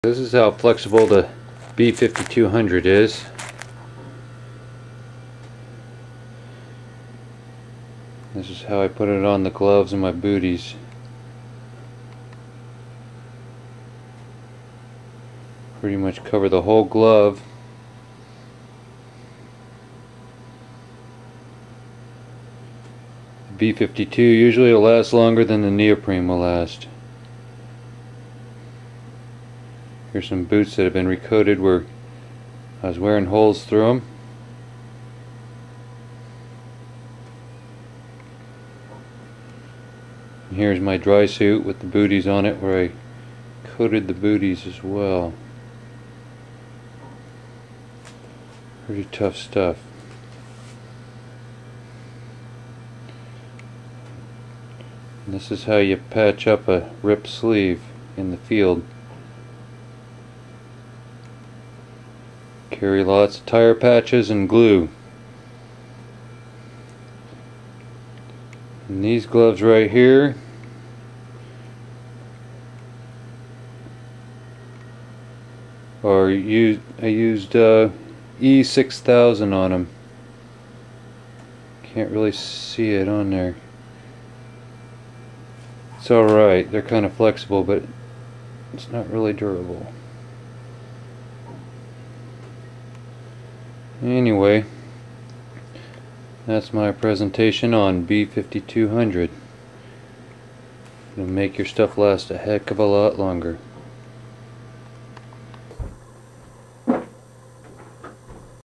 This is how flexible the B5200 is. This is how I put it on the gloves and my booties. Pretty much cover the whole glove. The B52 usually will last longer than the neoprene will last. Here's some boots that have been recoated where I was wearing holes through them. And here's my dry suit with the booties on it where I coated the booties as well. Pretty tough stuff. And this is how you patch up a ripped sleeve in the field. Carry lots of tire patches and glue. And these gloves right here are I used E6000 on them. Can't really see it on there. It's alright, they're kind of flexible, but it's not really durable. Anyway, that's my presentation on B5200. It'll make your stuff last a heck of a lot longer.